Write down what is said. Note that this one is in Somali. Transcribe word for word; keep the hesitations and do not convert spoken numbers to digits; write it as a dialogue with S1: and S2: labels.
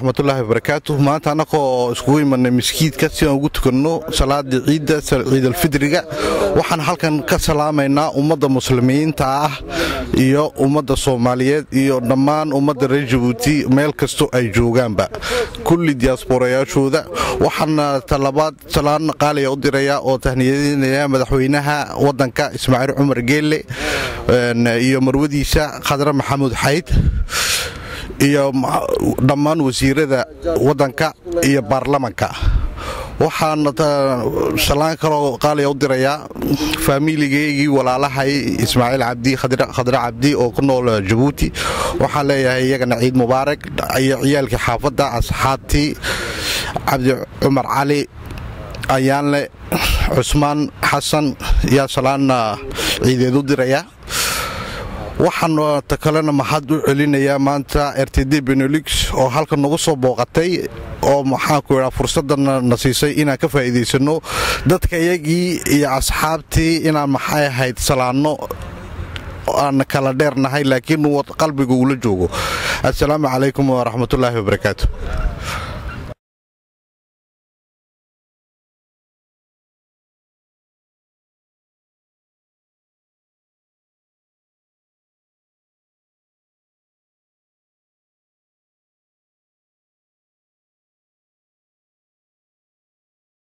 S1: warahmatullahi wabarakatuh. maanta anagoo iskugu imanay miskiidka si aan ugu tukanno salaada ciida ciid al-fidriga waxaan halkan ka salaamaynaa ummadda muslimiinta ah iyo ummadda Soomaaliyeed iyo dhammaan ummadda reer Djibouti meel kasto ay joogaanba kulli diasporayaashooda waxaan talabaad salaan qaali u diraya oo tahniyadinaya madaxweynaha wadanka Ismaaciil Cumar Geelle iyo marwadiisa Khadra Maxamuud Xayd iyo dhammaan wasiirada wadanka iyo baarlamaanka waxaan salaan karo qaali u diraya familigeeygi walaalahay Ismaaciil Cabdi Khadra Khadra Cabdi oo ku nool Djibouti waxaan leeyahay iyagana ciid mubaarak iyo ciyaalka xaafada asxaabti Cabdi Cumar Cali ayaanle Usmaan Xasan ya salaana ciideedu diraya waxaan takalena maxad u celinaya maanta R T D Benelux oo halkan nagu soo booqatay oo maxaan ku yiraahdaa fursadan nasiisay inaan ka faa'iideysano dadka iyagii iyo asxaabtii inaan maxay ahayd salaano aan kala dheernahay laakiin qalbigu ula joogo. Assalaamu calaykum wa rahmatullahi wa barakaatuh.